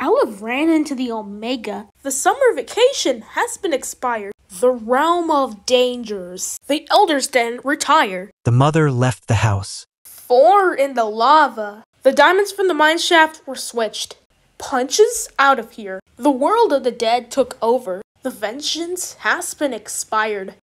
Olive ran into the Omega. The summer vacation has been expired. The realm of dangers. The elders then retire. The mother left the house. 4 in the lava. The diamonds from the mine shaft were switched. Punches out of here. The world of the dead took over. The vengeance has been expired.